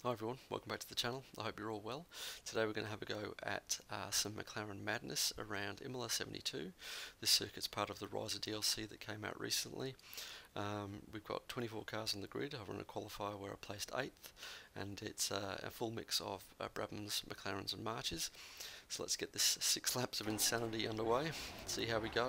Hi everyone, welcome back to the channel. I hope you're all well. Today we're going to have a go at some McLaren madness around Imola 72. This circuit's part of the Reiza DLC that came out recently. We've got 24 cars on the grid. I run a qualifier where I placed 8th, and it's a full mix of Brabhams, McLarens and Marches. So let's get this 6 laps of insanity underway, see how we go.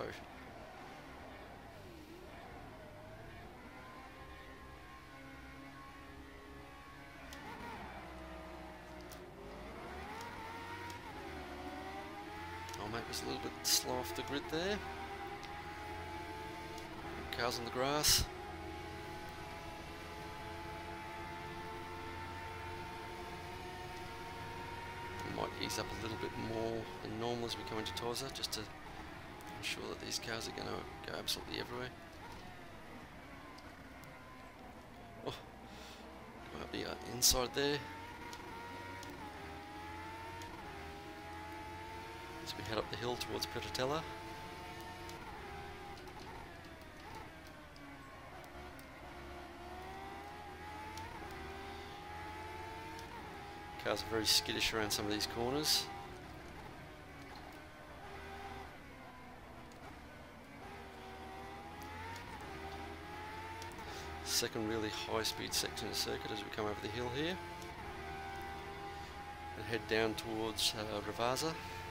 Mate was a little bit slow off the grid there. Cars on the grass. We might ease up a little bit more than normal as we come into Toza, just to ensure that these cars are going to go absolutely everywhere. Oh, might be inside there. As we head up the hill towards Pretotella. Cars are very skittish around some of these corners. Second really high speed section of the circuit as we come over the hill here. And head down towards Reiza.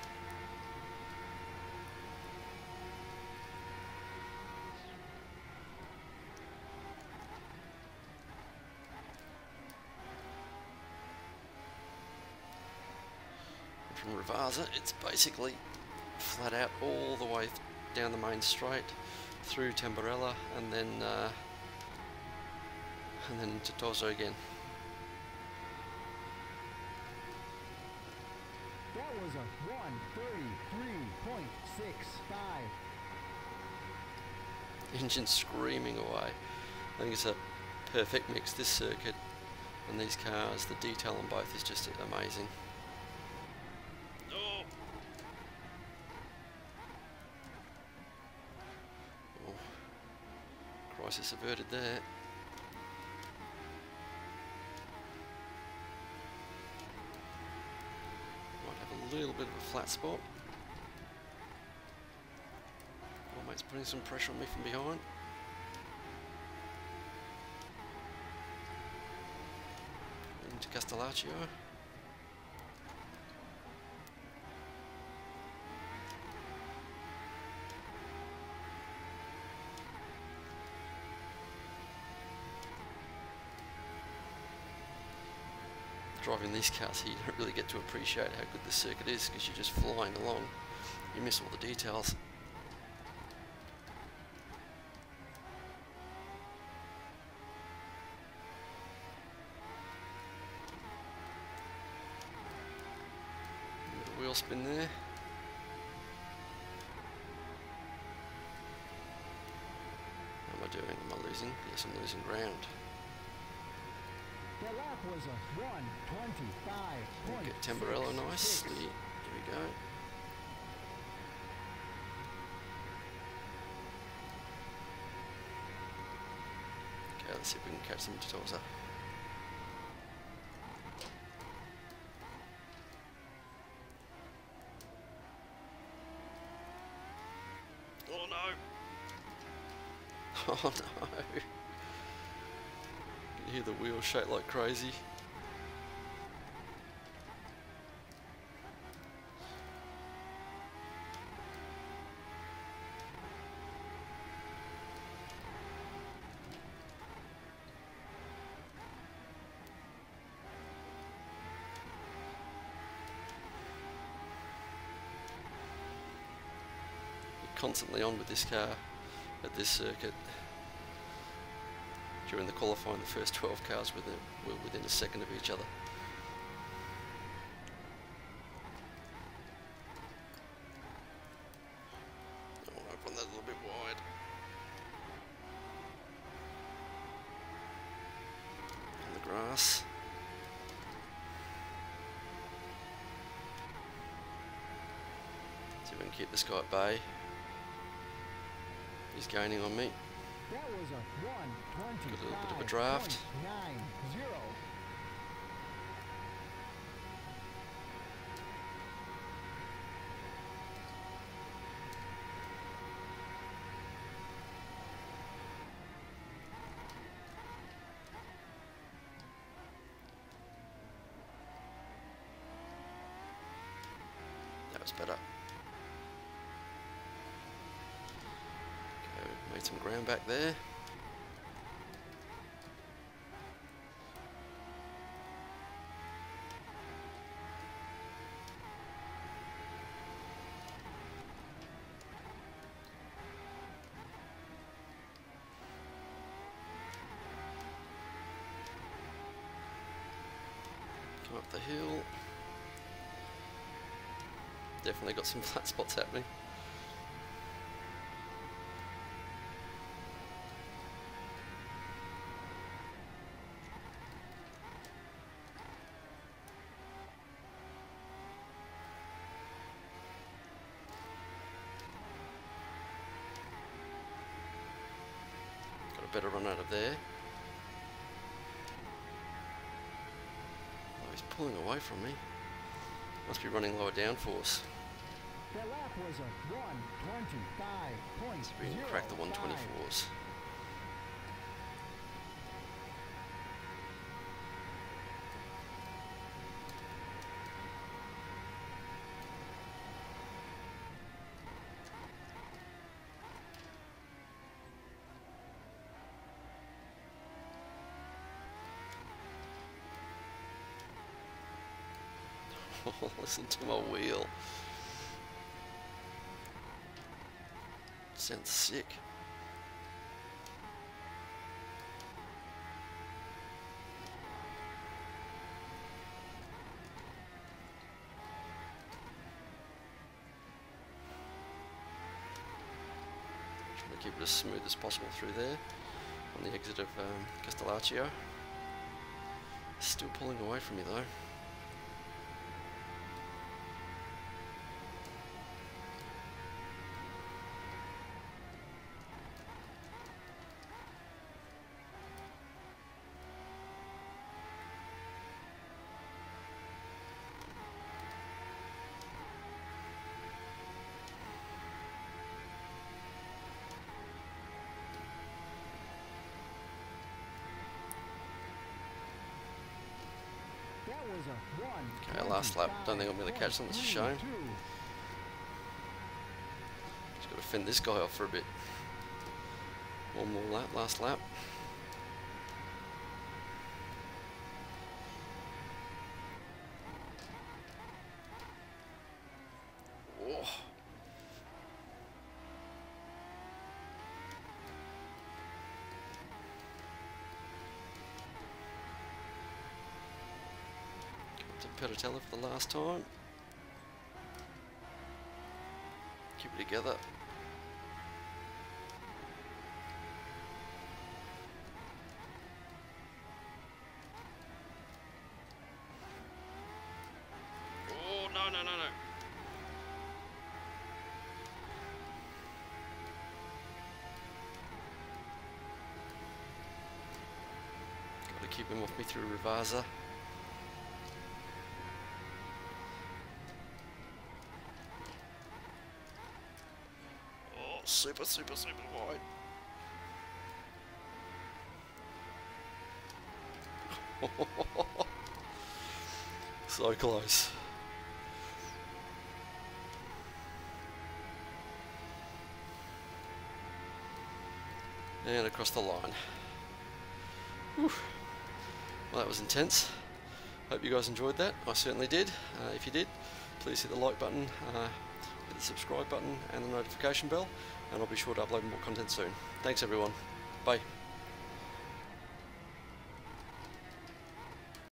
From Reiza, it's basically flat out all the way down the main straight through Tamburello and then to Toza again. That was a 133.65. Engine screaming away. I think it's a perfect mix, this circuit and these cars. The detail on both is just amazing. Crisis averted there. Might have a little bit of a flat spot. Oh, mate's putting some pressure on me from behind. Into Castellaccio. Driving these cars here, you don't really get to appreciate how good this circuit is because you're just flying along. You miss all the details. Wheel spin there. How am I doing? Am I losing? Yes, I'm losing ground. The lap was a 125.66. Get Tamburello nicely. Here we go. Okay, let's see if we can catch them to Toza. Oh no! Oh no! You hear the wheels shake like crazy. You're constantly on with this car at this circuit. During the qualifying, the first 12 cars were within a second of each other. Oh, I've run that a little bit wide. On the grass. See if we can keep this guy at bay. He's gaining on me. That was a 125.90. Got a little bit of a draft. That's better. Okay, made some ground back there. Come up the hill. Definitely got some flat spots happening. Got a better run out of there. Oh, he's pulling away from me. Must be running lower downforce. The lap was a 1:25.05. We can crack the 124s. Oh, listen to my wheel. Sounds sick. Trying to keep it as smooth as possible through there on the exit of Castellaccio. Still pulling away from me though. That was a 1:25.02. Okay, last lap. Don't think I'm going to catch them, it's a shame. Just got to fend this guy off for a bit. One more lap, last lap. Oh. Pedotella for the last time. Keep it together. Oh, no, no, no, no. Got to keep him off me through Reiza. Super, super, super wide. So close. And across the line. Whew. Well, that was intense. Hope you guys enjoyed that. I certainly did. If you did, please hit the like button, hit the subscribe button and the notification bell, and I'll be sure to upload more content soon. Thanks everyone. Bye.